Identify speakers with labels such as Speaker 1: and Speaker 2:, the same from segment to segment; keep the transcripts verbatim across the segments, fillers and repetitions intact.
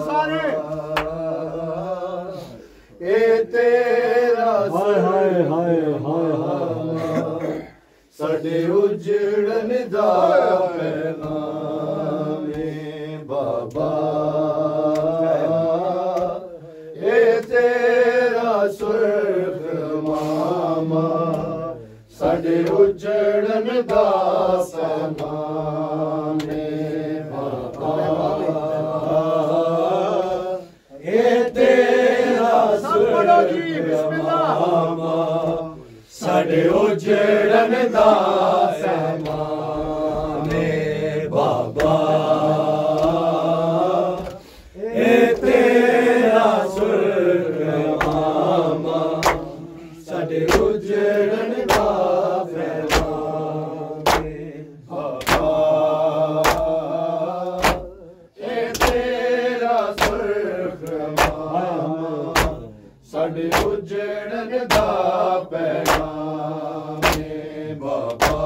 Speaker 1: सारे
Speaker 2: ए तेरा
Speaker 3: हाय हाय हाय हाय हाय
Speaker 2: साडे उजड़न दा पैगाम है बाबा ए तेरा सुर्ख मामा साडे उजड़न दा पैगाम है बाबा ए तेरा सुर्ख मामा साडे उजड़न दा पैगाम है बाबा ए तेरा सुर्ख मामा साडे उजड़न दा पैगाम है बाबा ए तेरा सुर्ख मामा साडे उजड़न दा पैगाम है बाबा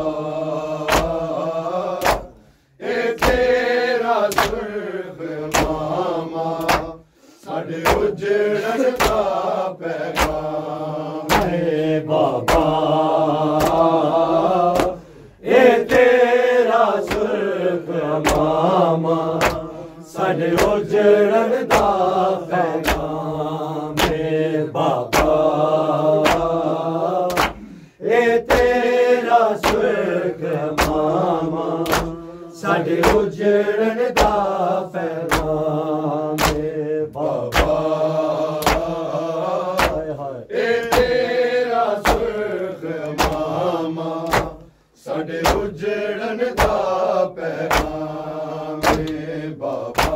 Speaker 2: ए तेरा सुर्ख मामा साडे उजड़न दा पैगाम है बाबा ए तेरा सुर्ख मामा साडे उजड़न दा पैगाम है बाबा ए तेरा सुर्ख मामा साडे उजड़न दा पैगाम है बाबा ए तेरा सुर्ख मामा साडे उजड़न दा पैगाम है बाबा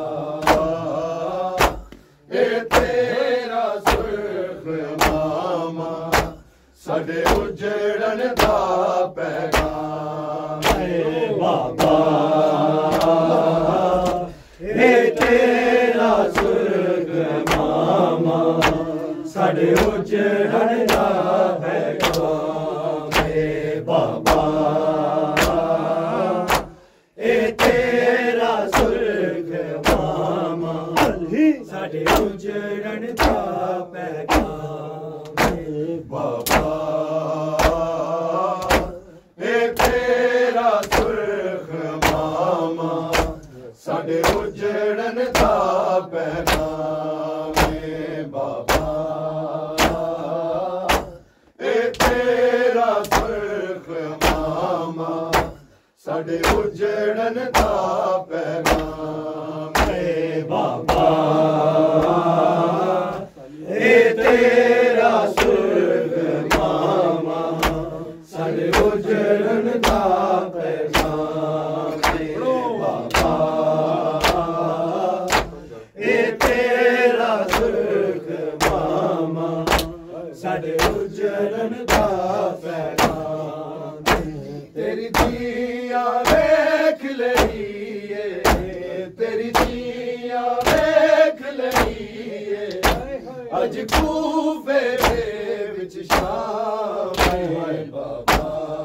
Speaker 2: ए तेरा सुर्ख मामा साडे उजड़न दा पैगाम है बाबा ए तेरा सुर्ख मामा साडे उजड़न दा पैगाम है बाबा ए तेरा सुर्ख मामा साडे उजड़न दा पैगाम है बाबा ए तेरा सुर्ख मामा साडे उजड़न दा पैगाम है बाबा ए तेरा सुर्ख मामा साडे उजड़न दा पैगाम है बाबा ए तेरा सुर्ख मामा साडे उजड़न दा पैगाम है बाबा ए तेरा सुर्ख मामा साडे उजड़न दा पैगाम तेरी दिया वेख लईए तेरी दिया वेख लईए अज कूफे विच शाम है बाबा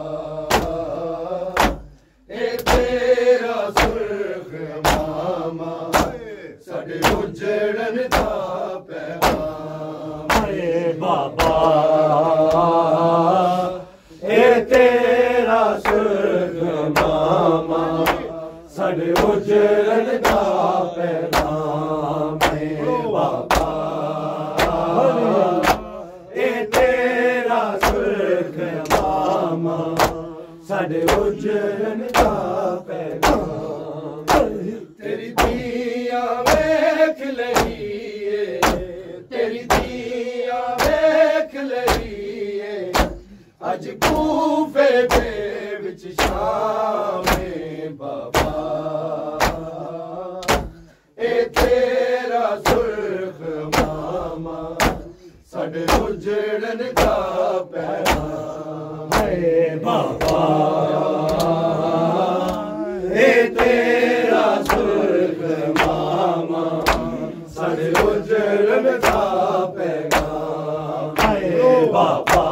Speaker 2: ए तेरा सुर्ख मामा साडे उजड़न दा पैगाम है बाबा ए तेरा सुर्ख मामा साडे उजड़न दा पैगाम है बाबा ए तेरा सुर्ख मामा साडे उजड़न दा पैगाम तेरी दिया वेख लईए तेरी दिया वेख लईए अज कूफे दे विच शाम है बाबा ए तेरा सुर्ख मामा साडे उजड़न दा पैगाम है बाबा ए तेरा सुर्ख मामा साडे उजड़न दा पैगाम है बाबा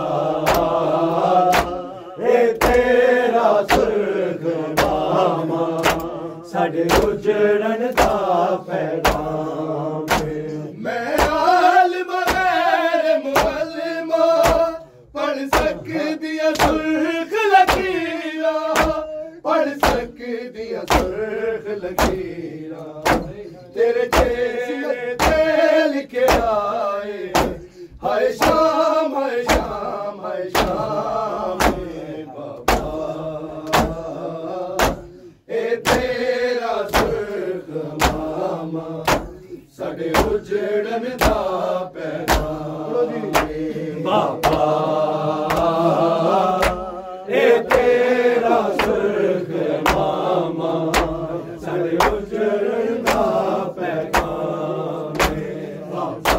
Speaker 2: ए तेरा सुर्ख मामा साडे उजड़न दा पैगाम तेरे चेहरे पे लिखे आए हाय शाम हाय शाम हाय शाम बाबा ए तेरा सुर्ख मामा साडे उजड़न दा पैगाम बाबा ए तेरा सुर्ख मामा साडे उजड़न दा पैगाम बाबा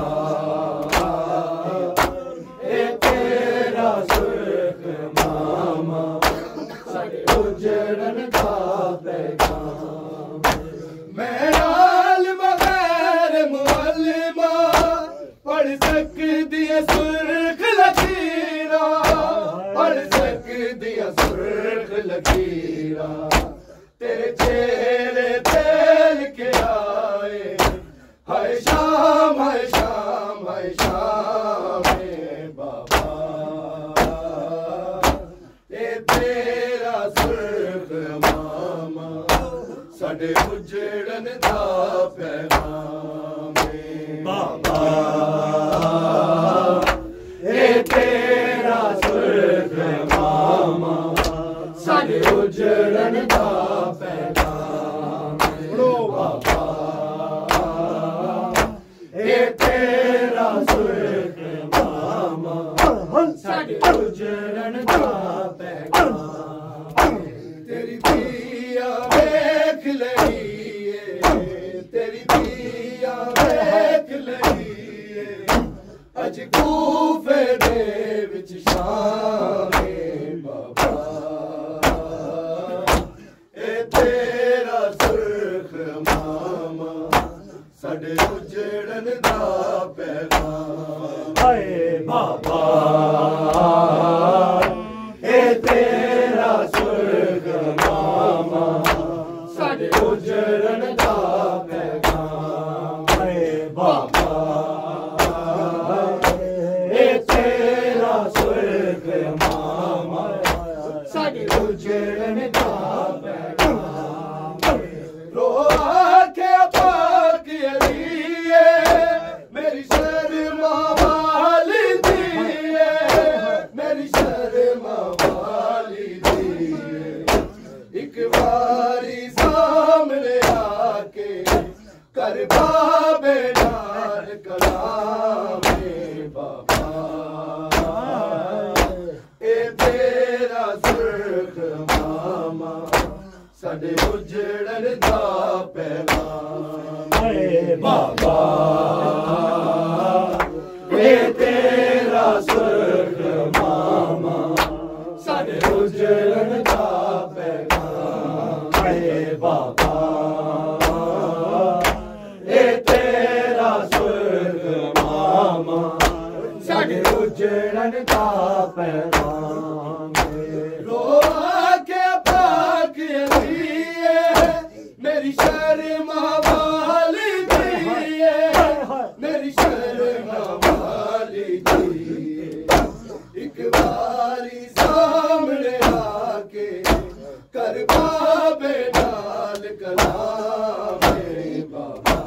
Speaker 2: ए तेरा सुर्ख मामा साडे उजड़न दा पैगाम मैं नाल बगैर मुअल्लिमा पढ़ सकदी है सुर्ख लकीरा पढ़ सकदी है सुर्ख लकीरा तेरे चेहरे पे लिखे आए हाय शाम हाय शाम हाय शाम बाबा ए तेरा सुर्ख मामा साडे उजड़न दा पैगाम बाबा ए तेरा सुर्ख मामा साडे उजड़न दा पैगाम बाबा ए तेरा सुर्ख मामा साडे उजड़न दा पैगाम तेरी दिया देख लईए तेरी दिया देख लईए अज कूफे दे विच शामे बाबा ए तेरा सुर्ख मामा साडे उजड़न दा पैगाम हाय बाबा ए तेरा सुर्ख मामा साडे उजड़न दा पैगाम हाय बाबा ए तेरा सुर्ख मामा साडे उजड़न दा पैगाम रो के पाक अलीए मेरी शर्मा वाली दिए मेरी शर्मा वाली दिए एक बारी सामने आके कर बाबे नार कलाम बाबा ए तेरा सुर्ख मामा साडे उजड़न दा पैगाम बाबा ए तेरा सुर्ख मामा साडे उजड़न दा पैगाम बाबा ए तेरा सुर्ख मामा साडे उजड़न दा पैगाम रो के पाक अलीए मेरी शर्मा वाली दिए मेरी शर्मा वाली दिए एक बारी सामने आके कर बाबे नाल कलाम बाबा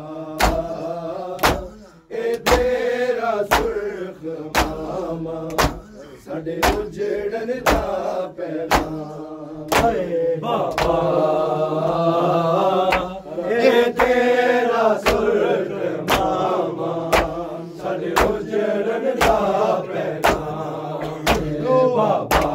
Speaker 2: ए तेरा सुर्ख मामा साडे उजड़न दा पैगाम बाबा ए तेरा सुर्ख मामा साडे उजड़न दा पैगाम बाबा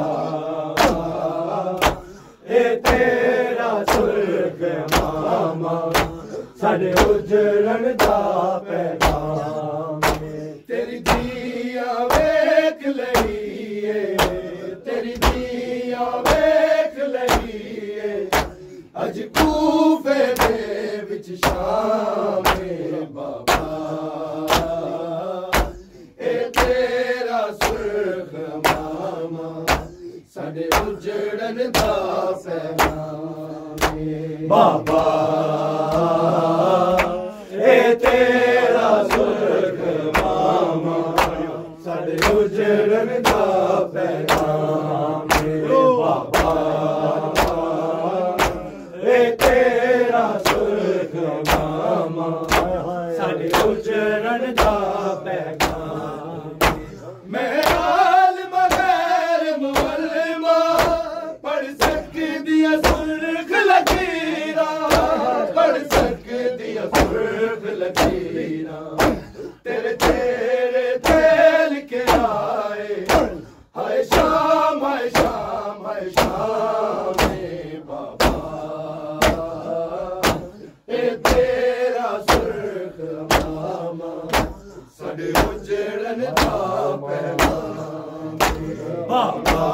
Speaker 2: ए तेरा सुर्ख मामा साडे उजड़न दा पैगाम तेरी दिया वेख लईए तेरी दिया वेख लईए अज कूफे दे विच शामे बाबा ए तेरा सुर्ख मामा साडे उजड़न दा पैगाम बाबा ए तेरा सुर्ख मामा साडे उजड़न दा पैगाम बाबा ए तेरा सुर्ख मामा साडे उजड़न दा पैगाम मेराल मगैर मुअल्लिमा पढ़ सकदियां सुर्ख लकीरां पढ़ सकदियां सुर्ख लकीरां तेरे तेरे तेल के आए हाय शाम हाय शाम हाय शाम बाबा ए तेरा सुर्ख मामा साडे उजड़न दा पैगाम बाबा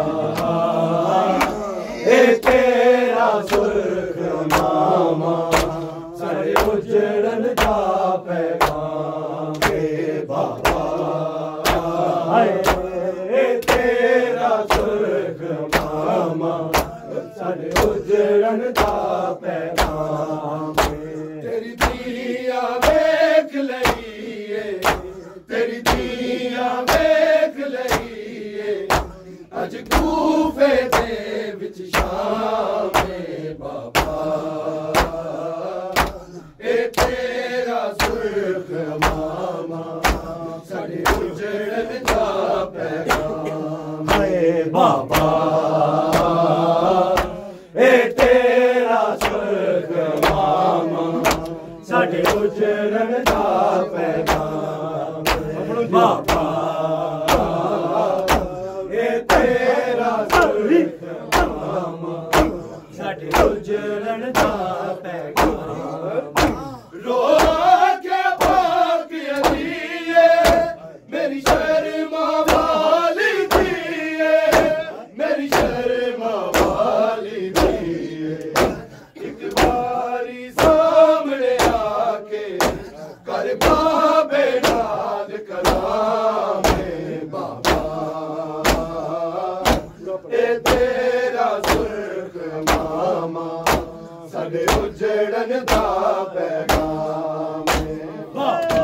Speaker 2: ए तेरा सुर्ख मामा साडे उजड़न दा पैगाम बाबा हाय ए तेरा सुर्ख मामा साडे उजड़न दा पैगाम तेरी दिया वेख लईए तेरी दिया वेख लईए अज कूफे दे विच शाम बाबा ए तेरा सुर्ख मामा साडे उजड़न दा पैगाम बाबा ए तेरा सुर्ख मामा साडे उजड़न दा पैगाम बाबा ए तेरा सुर्ख मामा साडे उजड़न दा पैगाम रो के पाक अदिए मेरी शर्मा वाली दिए मेरी शर्मा वाली दिए एक बारी सामने आके कर बाबे नाद कलामे बाबा ए तेरा सुर्ख मामा साडे उजड़न दा पैगाम बाबा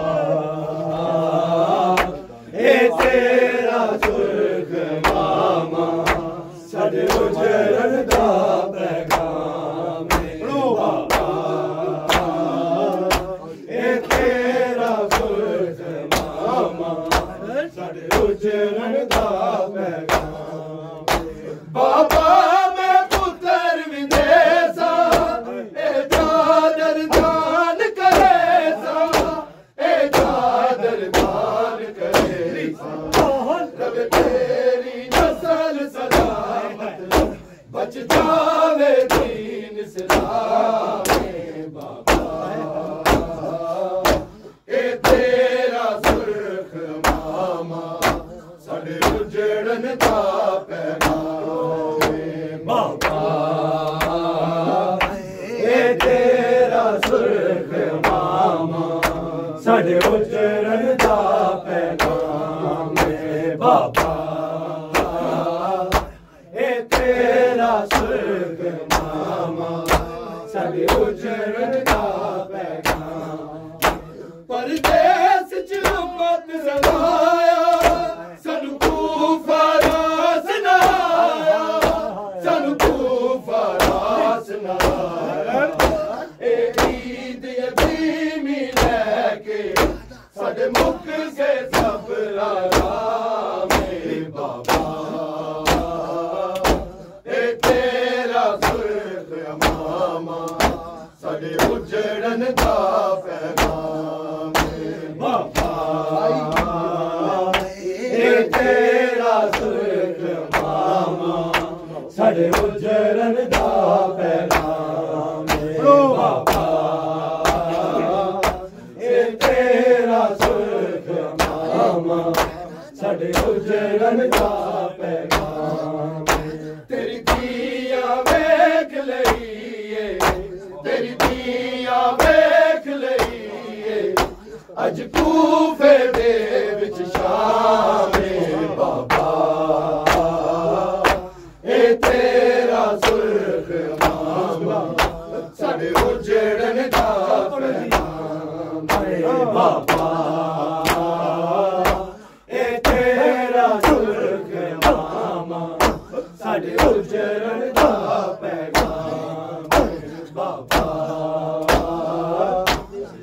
Speaker 2: ए तेरा सुर्ख मामा साडे उजड़न दा पैगाम बाबा ए तेरा सुर्ख मामा साडे उजड़न दा पैगाम बाबा मैं पुत्र विदेसा ए चादर दान करे सा ए चादर दान करे सा रब तेरी नस्ल सलामत बच जावे दीन इस्लाम बाबा ए तेरा सुर्ख मामा साडे उजड़न दा पैगाम बाबा ए तेरा सुर्ख मामा साडे उजड़न दा पैगाम बाबा ए तेरा सुर्ख मामा साडे उजड़न दा पैगाम परदेस च उम्मत सदाया सानू कूफा रास नाया सानू कूफा रास नाया ए ईद यतीमी लैके साडे मुख से सब राम बाबा ए तेरा सुर्ख मामा साडे उजड़न दा पैगाम बाबा ए तेरा सुर्ख मामा साडे उजड़न दा पैगाम बाबा ए तेरा सुर्ख मामा साडे उजड़न दा पैगाम तेरी दिया वेख लईए तेरी दिया वेख लईए अज कूफे दे विच शाम बाबा ए तेरा सुर्ख मामा साडे उजड़न दा पैगाम बाबा ए तेरा सुर्ख मामा साडे उजड़न दा पैगाम बाबा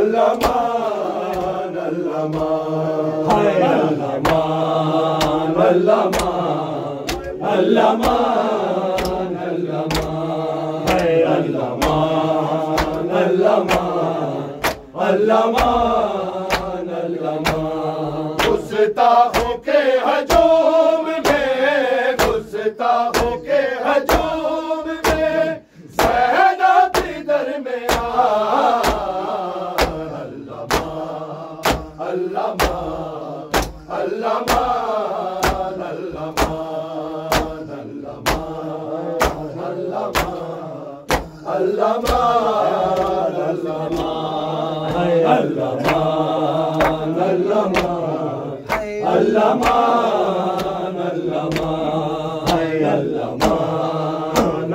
Speaker 2: अल्लामान अल्लामान अल्लामान अल्लामान अल्लामान अल्लामान अल्लामान अल्लामान गुस्ताखों के हजूम में गुस्ताखों के हजूम में सहना की दरमियान अल्लामान अल्लामान अल्लामान अल्लामान अल्लामान अल्लामान अल्लामान अल्लामान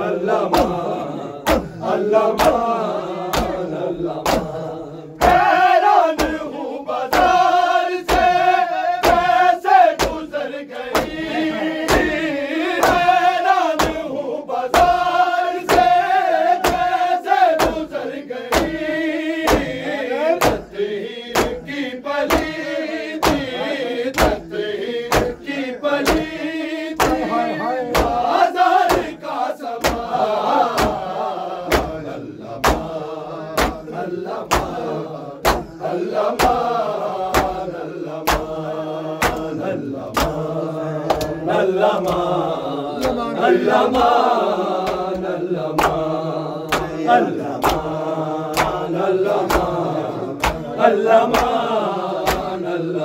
Speaker 2: अल्लामान अल्लामान हैरान हूँ बाजार से कैसे गुजर गई हैरान हूँ बाजार से कैसे गुजर गई तत्हीर की पली थी तत्हीर की पली थी बाजार का सामान अल्लामान अल्लामान अल्लामान अल्लामान अल्लामान अल्लामान अल्लामान अल्लामान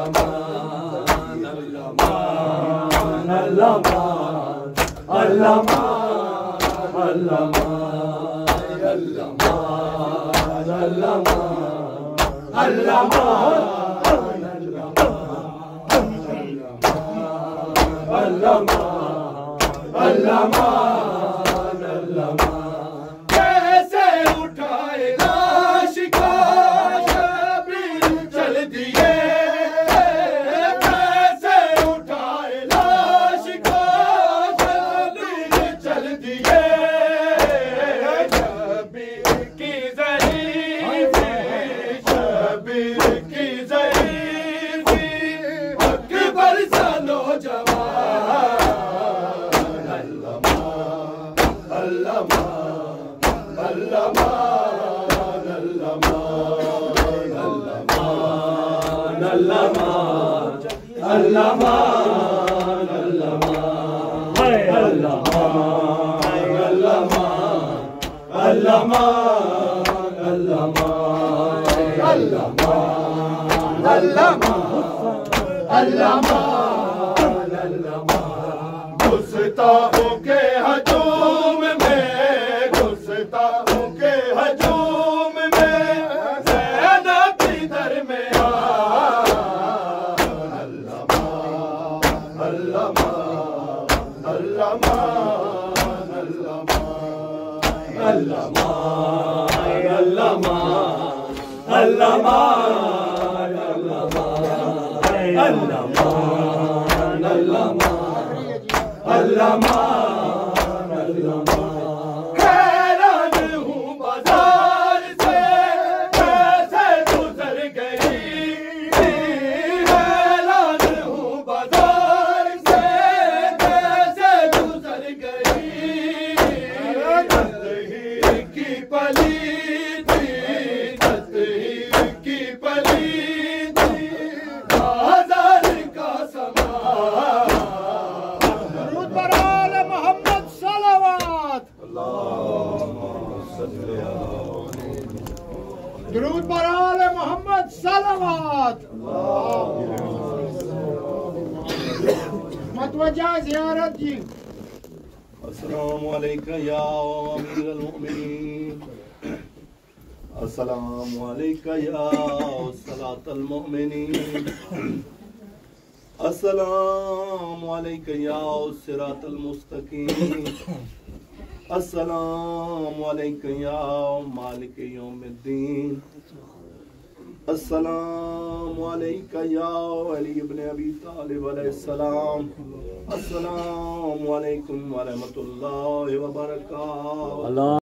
Speaker 2: कैसे उठाए लाश का शबीर चल दिए कैसे उठाए लाश का शबीर चल दिए शबीर की ज़रीफ़ी शबीर की ज़रीफ़ी अकबर सा नौजवान अल्लामान अल्लामान अल्लामान अल्लामान अल्लामान अल्लामान गुस्ताखों के हजूम में गुस्ताखों के हजूम में ज़ैना की दरमियान अल्लामान अल्लामान अल्लामान अल्लामान अल्लामान अल्लामान अल्लामान अल्लामान अल्लामान हैरान हूँ बाजार से कैसे गुजर गई हैरान हूँ बाजार से कैसे गुजर गई तत्हीर की पली थी तत्हीर की पली थी बाजार का सामान
Speaker 3: मोहम्मद सलावत दुरूद पर आले मोहम्मद सलावत मतवजा ज़ियारत जी
Speaker 2: अस्सलामु अलैका या अमीरुल मोमिनीन अस्सलामु अलैका या सलातुल मोमिनीन अस्सलामु अलैका या सिरातल मुस्तकीम अस्सलामु अलैका या मालिक यौमिद्दीन अस्सलामु अलैका या अली इब्न अबी तालिब अलैहिस्सलाम अस्सलामु अलैकुम व रहमतुल्लाहि व बरकातहू।